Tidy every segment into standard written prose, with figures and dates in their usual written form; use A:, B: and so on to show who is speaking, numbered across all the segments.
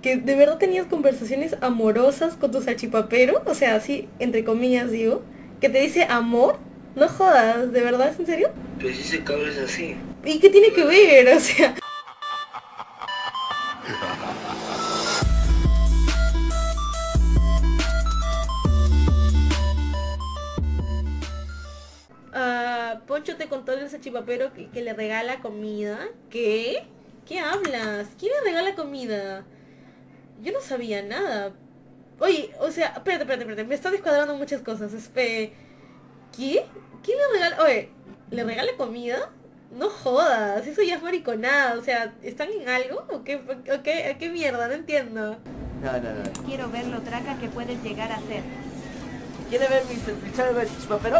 A: que de verdad tenías conversaciones amorosas con tu salchipapero, o sea, así, entre comillas digo, que te dice amor, no jodas, ¿de verdad es en serio?
B: Pues ese cabrón es así.
A: ¿Y qué tiene que ver? O sea, Poncho te contó del salchipapero que le regala comida. ¿Qué? ¿Qué hablas? ¿Quién le regala comida? Yo no sabía nada. Oye, o sea, espérate, me está descuadrando muchas cosas. ¿Qué? ¿Quién le regala? Oye, ¿le regala comida? No jodas, eso ya es mariconada. O sea, ¿están en algo? ¿O qué mierda? No entiendo.
C: No, no, no.
D: Quiero ver lo traca que puedes llegar a ser.
C: ¿Quiere ver mi chavo de chichipapero?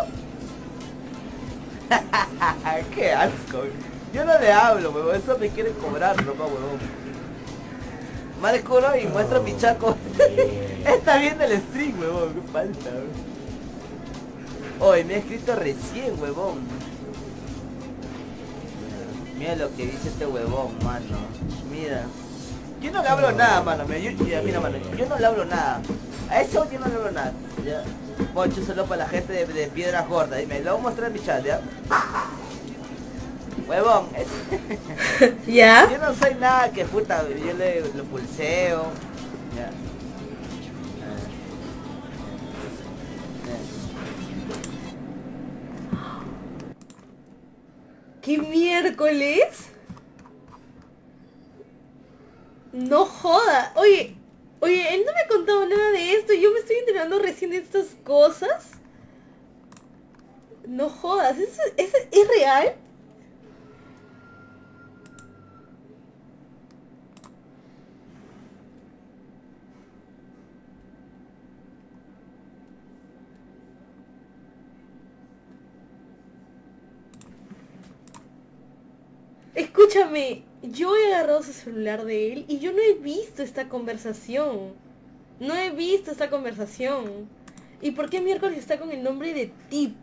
C: ¡Qué asco! Yo no le hablo, huevón. Eso me quiere cobrar, no, huevón. Mal culo y muestra mi chaco. Está viendo el stream, huevón. Qué falta, huevón. Oye, me ha escrito recién, huevón. Mira lo que dice este huevón, mano. Mira. Yo no le hablo nada, mano. Mira, mano. Yo no le hablo nada. A eso yo no le hablo nada. Ya. Poncho solo para la gente de Piedras Gordas. Y me lo voy a mostrar en mi chat, ¿ya? Huevón.
A: ¿Ya?
C: Yo no soy nada que puta. Yo lo pulseo. Ya.
A: ¿Qué miércoles? No joda. Oye, él no me ha contado nada de esto. Yo me estoy enterando recién de estas cosas. No jodas. ¿Eso es real? Escúchame, yo he agarrado su celular de él y yo no he visto esta conversación. No he visto esta conversación. ¿Y por qué miércoles está con el nombre de Tip?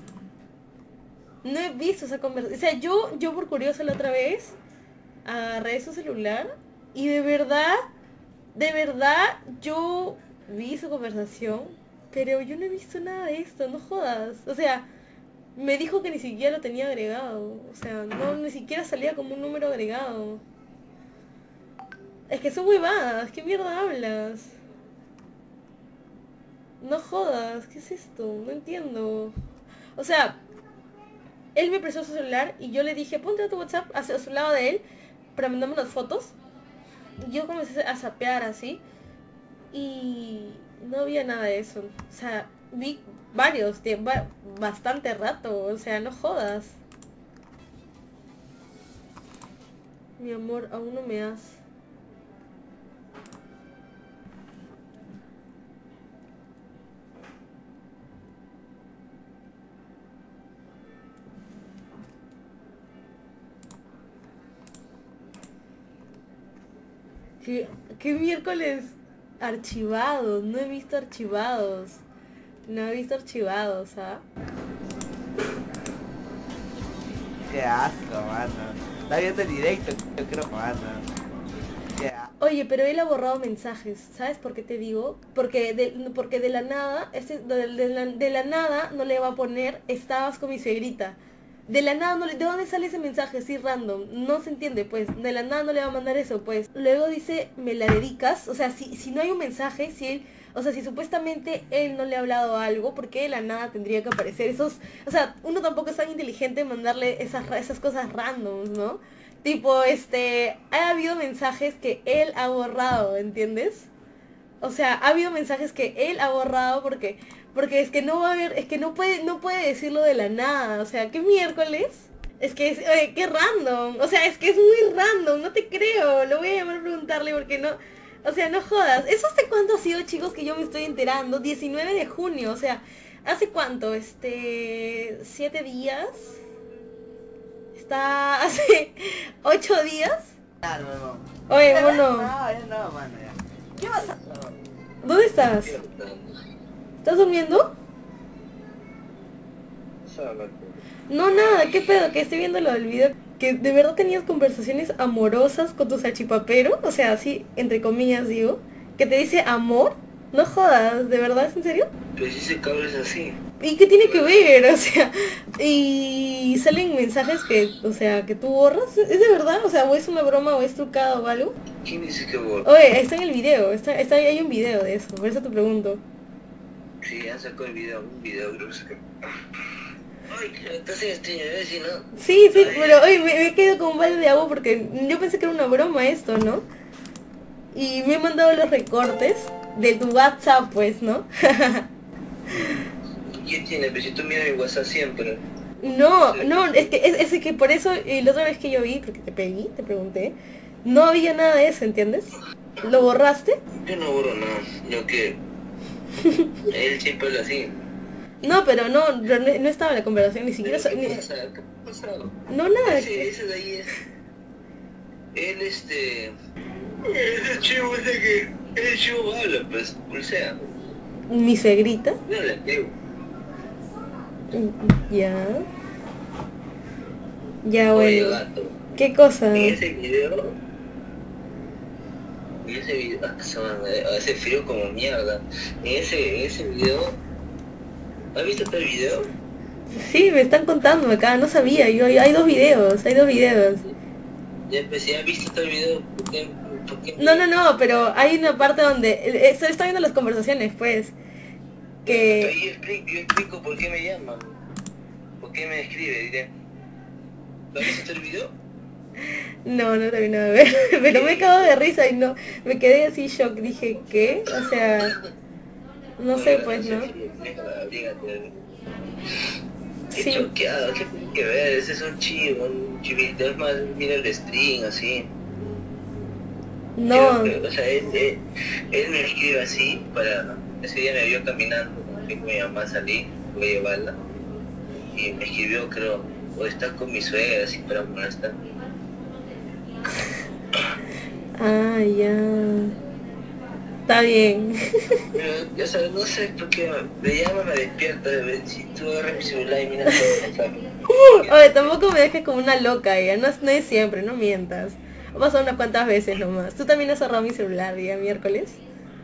A: No he visto esa conversación. O sea, yo por curiosa la otra vez agarré su celular y de verdad, yo vi su conversación, pero yo no he visto nada de esto, no jodas. O sea, me dijo que ni siquiera lo tenía agregado. O sea, no, ni siquiera salía como un número agregado. Es que son huevadas, ¿qué mierda hablas? No jodas, ¿qué es esto? No entiendo. O sea, él me prestó su celular y yo le dije, ponte a tu WhatsApp hacia su lado de él para mandarme unas fotos. Y yo comencé a zapear así y no había nada de eso. O sea, vi varios, bastante rato, o sea, no jodas. Mi amor, aún no me has. ¿Qué miércoles? Archivados, no he visto archivados. No he visto archivados, ¿ah?
C: Qué asco, mano. Está viendo el directo, yo creo, mano. Qué asco.
A: Oye, pero él ha borrado mensajes, ¿sabes por qué te digo? Porque de la nada, de la nada no le va a poner, estabas con mi suegrita. De la nada ¿de dónde sale ese mensaje así random? No se entiende, pues, de la nada no le va a mandar eso, pues. Luego dice, me la dedicas, o sea, si no hay un mensaje, si él, o sea, si supuestamente él no le ha hablado algo, ¿por qué de la nada tendría que aparecer esos, o sea, uno tampoco es tan inteligente en mandarle esas cosas randoms, ¿no? Tipo, ha habido mensajes que él ha borrado, ¿entiendes? O sea, ha habido mensajes que él ha borrado porque es que no va a haber, es que no puede decirlo de la nada, o sea, ¿qué miércoles? Es que oye, qué random, o sea, es que es muy random, no te creo, lo voy a llamar a preguntarle porque no, o sea, no jodas. ¿Eso hace cuánto ha sido, chicos, que yo me estoy enterando? 19 de junio, o sea, ¿hace cuánto? 7 días. Está hace 8 días.
C: Ya, no, no.
A: Oye,
C: Ya,
A: mono,
C: no, ya no, mano, ya. ¿Qué vas a...?
A: ¿dónde estás? ¿Estás durmiendo? No, nada, ¿qué pedo? Que estoy viendo lo del video que de verdad tenías conversaciones amorosas con tu salchipapero, o sea, así, entre comillas digo, que te dice amor, no jodas, ¿de verdad es en serio?
B: Pero si ese cabrón es así.
A: ¿Y qué tiene que ver? O sea, y salen mensajes que, o sea, que tú borras, ¿es de verdad? O sea, o es una broma o es trucado o algo.
B: ¿Quién dice que borra?
A: Oye, está en el video, hay un video de eso, por eso te pregunto.
B: Sí, han sacado un video creo que sacaron. Ay, que estás en este si no.
A: Sí,
B: Ay,
A: pero oye, me he quedado con un balde de agua porque yo pensé que era una broma esto, ¿no? Y me he mandado los recortes de tu WhatsApp, pues, ¿no?
B: ¿Qué tiene? Pero si tú miras mi WhatsApp siempre.
A: No, es que por eso, y la otra vez que yo vi, porque te pregunté, no había nada de eso, ¿entiendes? ¿Lo borraste?
B: Yo no borro nada, yo que él siempre habla así.
A: No, pero no estaba en la conversación, ni siquiera...
B: ¿Qué pasa? ¿Qué pasa?
A: No, nada.
B: Ese de ahí es... Él es el chivo ese que... El chivo habla, pues, pulsea.
A: Mi suegrita.
B: No le digo.
A: Ya. Ya,
B: Oye,
A: bueno.
B: gato.
A: ¿Qué cosa?
B: En ese video... hace frío como mierda. En ese video... ¿Has visto todo el video?
A: Sí, me están contando acá, no sabía, hay dos videos.
B: Ya empecé, ¿has visto todo el video? ¿Por qué?
A: No, pero hay una parte donde, está viendo las conversaciones, pues, que...
B: Yo explico por qué me llaman, por qué me escribe, diré. ¿Lo has visto el video?
A: No terminé de ver, pero me he cagado de risa y no, me quedé así shock, dije, ¿qué? O sea, no sé, pues, ¿no?
B: Abrígate.
A: Sí.
B: Qué choqueado, ¿qué tiene que ver? Ese es un chivito, es más, mira el string así.
A: No,
B: O sea, él me escribe así para... Ese día me vio caminando, fui con mi mamá, salí, voy a llevarla. Y me escribió, creo, o estás con mi suegra, así para molestar.
A: ya. Está bien.
B: Pero, o sea, no sé por qué me llama, me despierta, si tú agarras mi celular y miras todo el mensaje.
A: Oye, tampoco me dejes como una loca, ya, no es siempre, no mientas. Ha pasado unas cuantas veces nomás. ¿Tú también has cerrado mi celular día miércoles?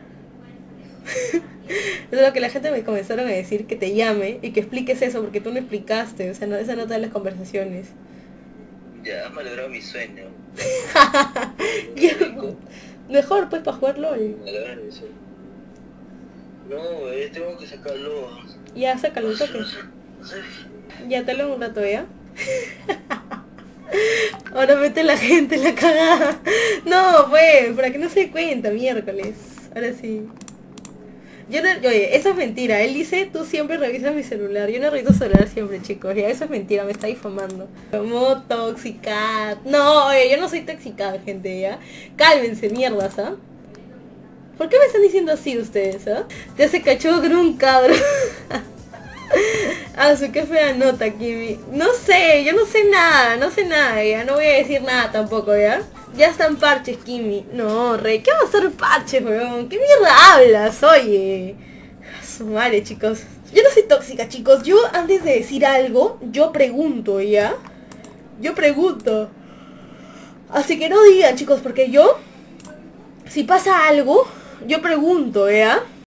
A: Es lo que la gente me comenzaron a decir, que te llame y que expliques eso, porque tú no explicaste, o sea, no, esa nota de las conversaciones.
B: Ya, has malogrado mi sueño.
A: Ya, mejor pues para jugar LOL.
B: Malogrado mi sueño. No, tengo que sacarlo.
A: Ya, sácalo, toque.
B: No sé.
A: Ya, te lo un rato, ¿ya? Ahora mete la gente en la cagada. No, pues, para que no se dé cuenta, miércoles. Ahora sí. Oye, eso es mentira. Él dice, tú siempre revisas mi celular. Yo no reviso celular siempre, chicos. Ya, eso es mentira, me está difamando. Como tóxica. No, oye, yo no soy tóxica, gente, ya. Cálmense, mierdas, ¿ah? ¿Por qué me están diciendo así ustedes, ah? Ya se cachó con un cabrón. Qué fea nota, Kimi. No sé, yo no sé nada, ya. No voy a decir nada tampoco, ¿ya? Ya están parches, Kimi. No, Rey, ¿qué va a estar parches, weón? ¿Qué mierda hablas, oye? Su madre, chicos. Yo no soy tóxica, chicos. Yo, antes de decir algo, yo pregunto, ¿ya? Yo pregunto. Así que no digan, chicos, porque yo, si pasa algo, yo pregunto, ¿ya?